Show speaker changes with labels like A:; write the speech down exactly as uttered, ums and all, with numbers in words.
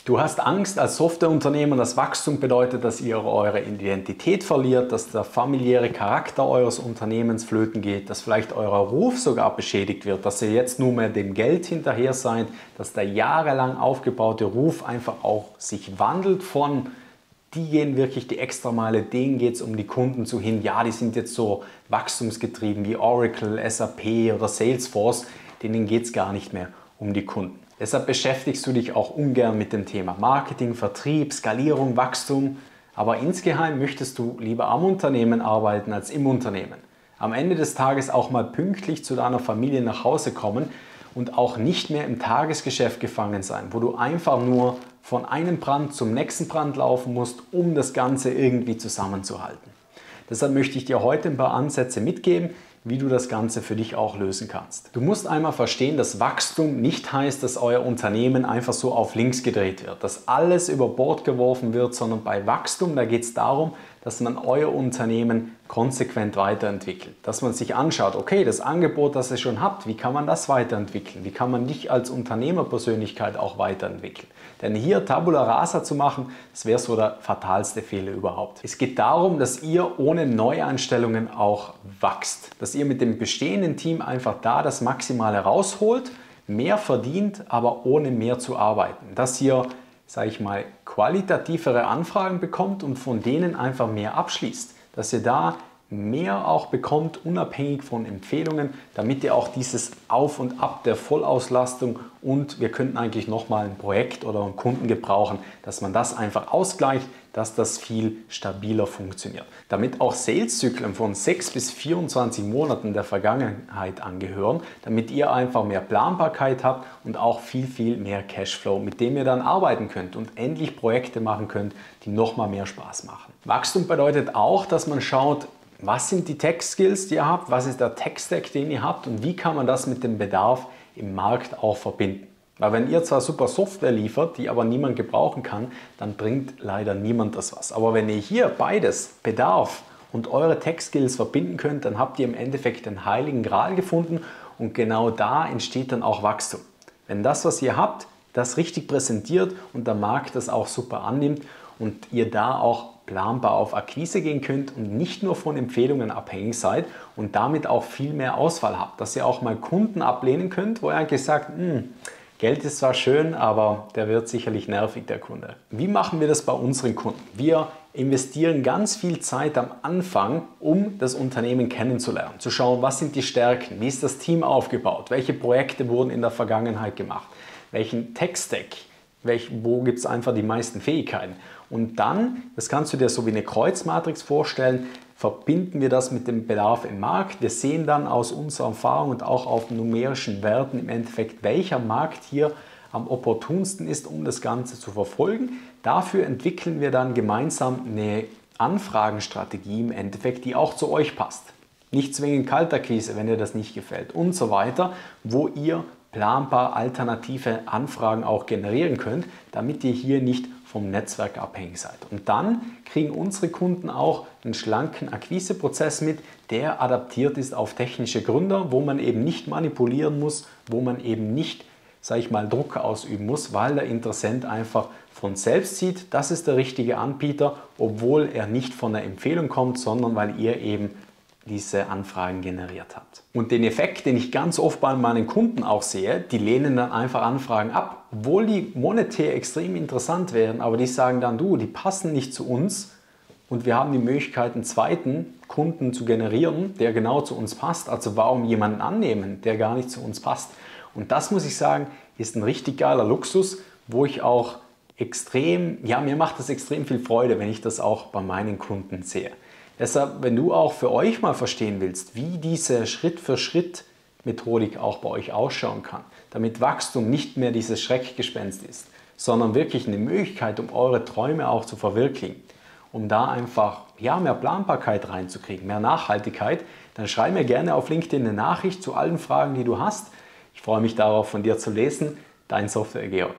A: Du hast Angst als Softwareunternehmer, dass Wachstum bedeutet, dass ihr eure Identität verliert, dass der familiäre Charakter eures Unternehmens flöten geht, dass vielleicht euer Ruf sogar beschädigt wird, dass ihr jetzt nur mehr dem Geld hinterher seid, dass der jahrelang aufgebaute Ruf einfach auch sich wandelt von die gehen wirklich die Extrameile, denen geht es um die Kunden zu hin. Ja, die sind jetzt so wachstumsgetrieben wie Oracle, S A P oder Salesforce, denen geht es gar nicht mehr um die Kunden. Deshalb beschäftigst du dich auch ungern mit dem Thema Marketing, Vertrieb, Skalierung, Wachstum. Aber insgeheim möchtest du lieber am Unternehmen arbeiten als im Unternehmen. Am Ende des Tages auch mal pünktlich zu deiner Familie nach Hause kommen und auch nicht mehr im Tagesgeschäft gefangen sein, wo du einfach nur von einem Brand zum nächsten Brand laufen musst, um das Ganze irgendwie zusammenzuhalten. Deshalb möchte ich dir heute ein paar Ansätze mitgeben, wie du das Ganze für dich auch lösen kannst. Du musst einmal verstehen, dass Wachstum nicht heißt, dass euer Unternehmen einfach so auf links gedreht wird, dass alles über Bord geworfen wird, sondern bei Wachstum, da geht es darum, dass man euer Unternehmen konsequent weiterentwickelt. Dass man sich anschaut, okay, das Angebot, das ihr schon habt, wie kann man das weiterentwickeln? Wie kann man dich als Unternehmerpersönlichkeit auch weiterentwickeln? Denn hier Tabula Rasa zu machen, das wäre so der fatalste Fehler überhaupt. Es geht darum, dass ihr ohne Neueinstellungen auch wächst. Dass ihr mit dem bestehenden Team einfach da das Maximale rausholt, mehr verdient, aber ohne mehr zu arbeiten. Dass ihr, sage ich mal, qualitativere Anfragen bekommt und von denen einfach mehr abschließt. Dass ihr da mehr auch bekommt, unabhängig von Empfehlungen, damit ihr auch dieses Auf und Ab der Vollauslastung und wir könnten eigentlich nochmal ein Projekt oder einen Kunden gebrauchen, dass man das einfach ausgleicht, dass das viel stabiler funktioniert. Damit auch Saleszyklen von sechs bis vierundzwanzig Monaten der Vergangenheit angehören, damit ihr einfach mehr Planbarkeit habt und auch viel, viel mehr Cashflow, mit dem ihr dann arbeiten könnt und endlich Projekte machen könnt, die nochmal mehr Spaß machen. Wachstum bedeutet auch, dass man schaut, was sind die Tech-Skills, die ihr habt, was ist der Tech-Stack, den ihr habt und wie kann man das mit dem Bedarf im Markt auch verbinden. Weil wenn ihr zwar super Software liefert, die aber niemand gebrauchen kann, dann bringt leider niemand das was. Aber wenn ihr hier beides, Bedarf und eure Tech-Skills verbinden könnt, dann habt ihr im Endeffekt den heiligen Gral gefunden und genau da entsteht dann auch Wachstum. Wenn das, was ihr habt, das richtig präsentiert und der Markt das auch super annimmt und ihr da auch planbar auf Akquise gehen könnt und nicht nur von Empfehlungen abhängig seid und damit auch viel mehr Auswahl habt, dass ihr auch mal Kunden ablehnen könnt, wo ihr eigentlich sagt, Geld ist zwar schön, aber der wird sicherlich nervig, der Kunde. Wie machen wir das bei unseren Kunden? Wir investieren ganz viel Zeit am Anfang, um das Unternehmen kennenzulernen, zu schauen, was sind die Stärken, wie ist das Team aufgebaut, welche Projekte wurden in der Vergangenheit gemacht, welchen Tech-Stack, welch, wo gibt es einfach die meisten Fähigkeiten. Und dann, das kannst du dir so wie eine Kreuzmatrix vorstellen, verbinden wir das mit dem Bedarf im Markt. Wir sehen dann aus unserer Erfahrung und auch auf numerischen Werten im Endeffekt, welcher Markt hier am opportunsten ist, um das Ganze zu verfolgen. Dafür entwickeln wir dann gemeinsam eine Anfragenstrategie im Endeffekt, die auch zu euch passt. Nicht zwingend Kaltakquise, wenn dir das nicht gefällt und so weiter, wo ihr planbar alternative Anfragen auch generieren könnt, damit ihr hier nicht vom Netzwerk abhängig seid. Und dann kriegen unsere Kunden auch einen schlanken Akquiseprozess mit, der adaptiert ist auf technische Gründer, wo man eben nicht manipulieren muss, wo man eben nicht, sage ich mal, Druck ausüben muss, weil der Interessent einfach von selbst sieht, das ist der richtige Anbieter, obwohl er nicht von der Empfehlung kommt, sondern weil ihr eben diese Anfragen generiert habt. Und den Effekt, den ich ganz oft bei meinen Kunden auch sehe, die lehnen dann einfach Anfragen ab, obwohl die monetär extrem interessant wären, aber die sagen dann, du, die passen nicht zu uns und wir haben die Möglichkeit, einen zweiten Kunden zu generieren, der genau zu uns passt. Also warum jemanden annehmen, der gar nicht zu uns passt? Und das, muss ich sagen, ist ein richtig geiler Luxus, wo ich auch extrem, ja, mir macht das extrem viel Freude, wenn ich das auch bei meinen Kunden sehe. Deshalb, wenn du auch für euch mal verstehen willst, wie diese Schritt-für-Schritt-Methodik auch bei euch ausschauen kann, damit Wachstum nicht mehr dieses Schreckgespenst ist, sondern wirklich eine Möglichkeit, um eure Träume auch zu verwirklichen, um da einfach ja, mehr Planbarkeit reinzukriegen, mehr Nachhaltigkeit, dann schreib mir gerne auf LinkedIn eine Nachricht zu allen Fragen, die du hast. Ich freue mich darauf, von dir zu lesen. Dein Software Georg.